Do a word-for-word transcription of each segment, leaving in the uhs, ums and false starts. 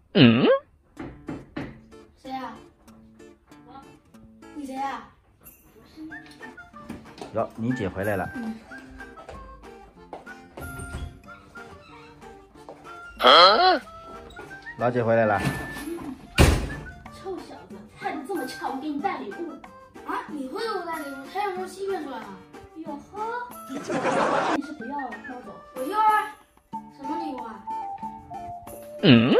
嗯？ 谁呀？啊？你谁呀？ 哟，你姐回来了。 嗯。 啊？老姐回来了。 臭小子，菜都这么巧，我给你带礼物。 啊？你会给我带礼物？太阳从西边出来了。 哟呵，你是不要猫走？ 我要啊。什么礼物啊？ 嗯？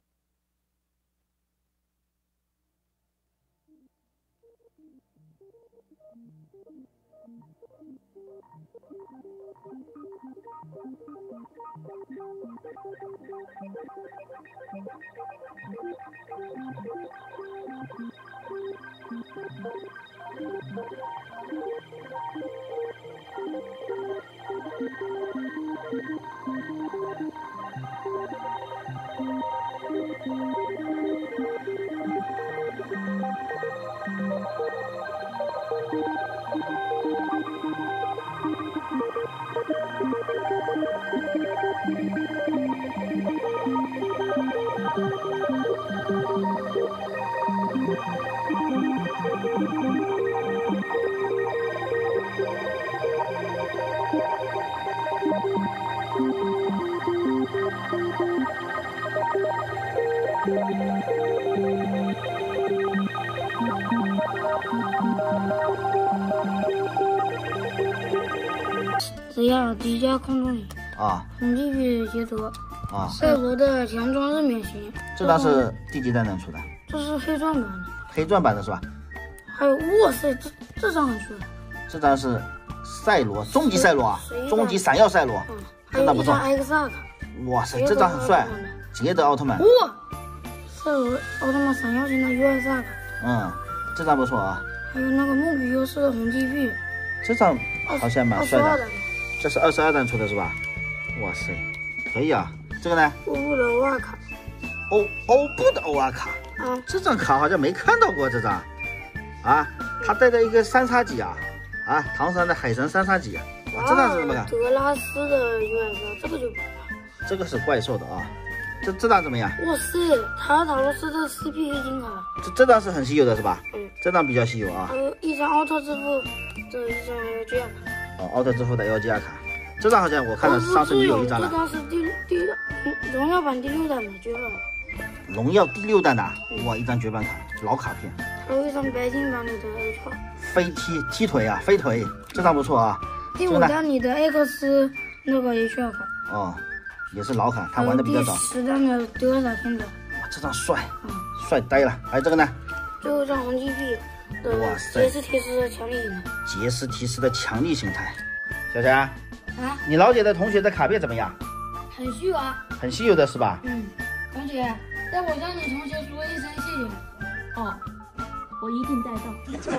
只要低价空中影啊， 红地币截图啊， 赛罗的强装日免息。 这张是第几代能出的？ 这是黑钻版的， 黑钻版的是吧？ 还有哇塞，这这张很帅。 这张是赛罗，终极赛罗啊， 谁终极闪耀赛罗， 嗯，还有一张 X 二卡。 哇塞，这张很帅，捷德奥特曼。 哇，赛罗奥特曼闪耀型的 U S 二卡。 嗯，这张不错啊。 还有那个梦比优势的红 T P， 这张好像蛮帅的。 二十二的。 这是二十二弹出的是吧？哇塞，可以啊。这个呢？ 欧布的欧瓦卡。 欧欧布的欧瓦卡。 啊， 这张卡好像没看到过这张。啊，他带着一个三叉戟啊，啊，唐三的海神三叉戟啊。哇，这张是怎么看？ 德拉斯的 U S 二，这个就不错。 这个是怪兽的啊。这这张怎么样？ 哇塞，塔塔罗斯的 C P 黑金卡。 这这张是很稀有的是吧？ 嗯， 这张比较稀有啊。 还有一张奥特之父的一张 L G R 卡。 哦，奥特之父的 L G R 卡，这张好像我看到上次你有一张了。 这张是第第荣耀版第六弹的绝版。 荣耀第六弹的，哇，一张绝版卡，老卡片。 还有一张白金版里的 H 二。 飞踢踢腿啊，飞腿，这张不错啊。 第五弹里的 X 那个 H 二卡。 哦，也是老卡，他玩的比较早。 第十弹的德尔塔天者。 哇，这张帅， 嗯， 帅呆了。还有这个呢？ 最后一张红 T P 的杰斯提斯的强力形态。 杰斯提斯的强力形态。小霞， 啊， 你老姐的同学的卡片怎么样？ 很虚啊。 很稀有的是吧？ 嗯，同学，代我向你同学说一声谢谢。 哦，我一定带到。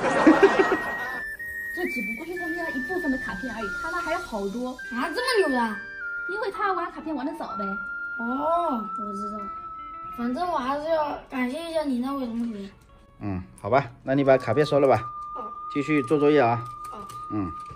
这只不过是他们家一部分的卡片而已，他那还有好多啊，这么牛的？ 因为他玩卡片玩的早呗。 哦，我知道。反正我还是要感谢一下你那位同学。 嗯，好吧，那你把卡片收了吧。 哦。 继续做作业啊。 哦。 嗯。